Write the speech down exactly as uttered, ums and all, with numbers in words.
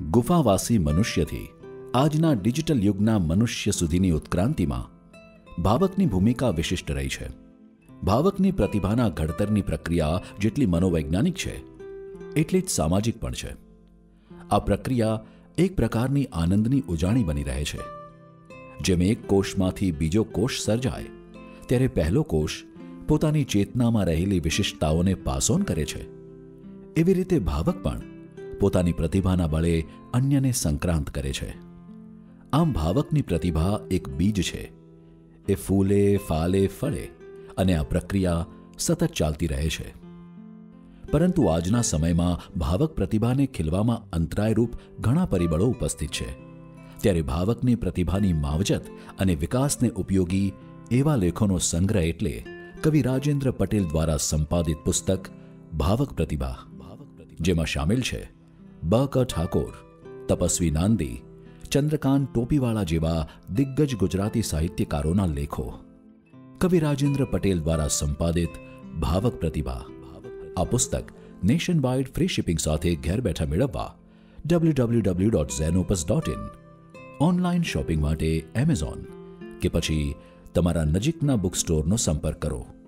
ગુફાવાસી મનુષ્યથી આજના ડિજિટલ યુગના મનુષ્ય સુધીની ઉત્ક્રાંતિમાં ભાવકની ભૂમિકા વિશિષ્ટ રહી છે. ભાવકની પ્રતિભાના ઘડતરની પ્રક્રિયા જેટલી મનોવૈજ્ઞાનિક છે એટલી જ સામાજિક પણ છે. આ પ્રક્રિયા એક પ્રકારની આનંદની ઉજાણી બની રહે છે. જેમ એક કોષમાંથી બીજો કોષ સર્જાય ત્યારે પહેલો કોષ પોતાની ચેતનામાં રહેલી વિશિષ્ટતાઓને પાસ ઓન કરે છે, એવી રીતે ભાવક પણ પોતાની પ્રતિભાના બળે અન્યને સંક્રાંત કરે છે. આમ ભાવકની પ્રતિભા એક બીજ છે. એ ફૂલે, ફાલે, ફળે અને આ પ્રક્રિયા સતત ચાલતી રહે છે. પરંતુ આજના સમયમાં ભાવક પ્રતિભાને ખીલવામાં અંતરાયરૂપ ઘણા પરિબળો ઉપસ્થિત છે. ત્યારે ભાવકની પ્રતિભાની માવજત અને વિકાસને ઉપયોગી એવા લેખોનો સંગ્રહ એટલે કવિ રાજેન્દ્ર પટેલ દ્વારા સંપાદિત પુસ્તક ભાવક પ્રતિભા, જેમાં શામેલ છે બ ક ઠાકોર, તપસ્વી નાંદી, ચંદ્રકાંત ટોપીવાળા જેવા દિગ્ગજ ગુજરાતી સાહિત્યકારોના લેખો. કવિ રાજેન્દ્ર પટેલ દ્વારા સંપાદિત ભાવક પ્રતિભા આ પુસ્તક નેશન વાઇડ ફ્રી શિપિંગ સાથે ઘેર બેઠા મેળવવા W W W dot Xenopus dot in, online shopping માટે એમેઝોન કે પછી તમારા નજીકના બુક સ્ટોરનો સંપર્ક કરો.